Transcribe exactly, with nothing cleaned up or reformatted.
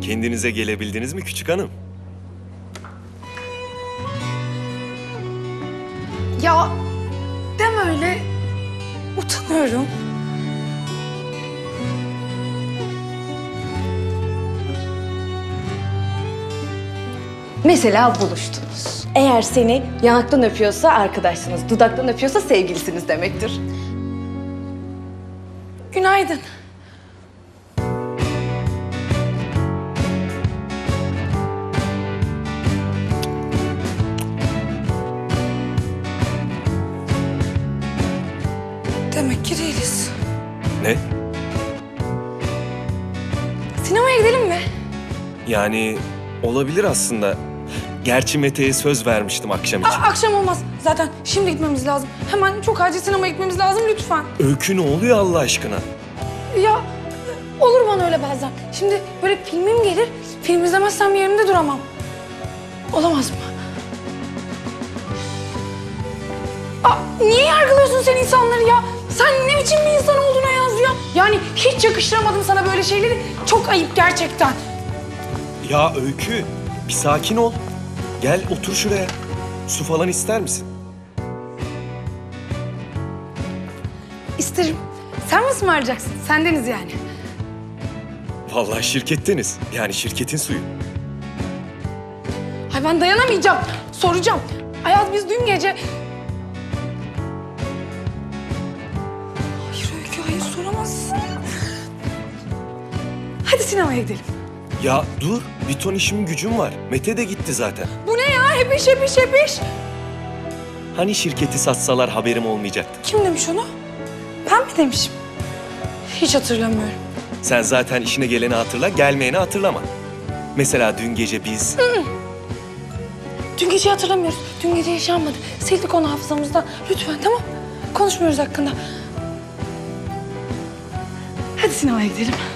Kendinize gelebildiniz mi küçük hanım? Ya deme öyle. Utanıyorum. Mesela buluştunuz. Eğer seni yanaktan öpüyorsa arkadaşsınız, dudaktan öpüyorsa sevgilisiniz demektir. Günaydın. Demek ki değiliz. Ne? Sinemaya gidelim mi? Yani olabilir aslında. Gerçi Mete'ye söz vermiştim akşam için. A- akşam olmaz. Zaten şimdi gitmemiz lazım. Hemen çok acil sinemaya gitmemiz lazım lütfen. Öykü ne oluyor Allah aşkına? Ya olur bana öyle bazen. Şimdi böyle filmim gelir, film izlemezsem yerimde duramam. Olamaz mı? Aa, niye yargılıyorsun sen insanları ya? Sen ne biçim bir insan olduğuna yaz ya. Yani hiç yakıştıramadım sana böyle şeyleri. Çok ayıp gerçekten. Ya Öykü, bir sakin ol. Gel otur şuraya. Su falan ister misin? İsterim. Sen mi ısmarlayacaksın? Sendeniz yani. Vallahi şirketteniz. Yani şirketin suyu. Ay ben dayanamayacağım. Soracağım. Ayaz biz dün gece... Hayır Öykü, hayır soramazsın. Hadi sinemaya gidelim. Ya dur, bir ton işim gücüm var. Mete de gitti zaten. Bu ne ya? Hepiş hepiş hepiş. Hani şirketi satsalar haberim olmayacaktı. Kim demiş onu? Ben mi demişim? Hiç hatırlamıyorum. Sen zaten işine geleni hatırla, gelmeyeni hatırlama. Mesela dün gece biz... Dün geceyi hatırlamıyoruz. Dün gece yaşanmadı. Sildik onu hafızamızdan. Lütfen tamam. Konuşmuyoruz hakkında. Hadi sinemaya gidelim.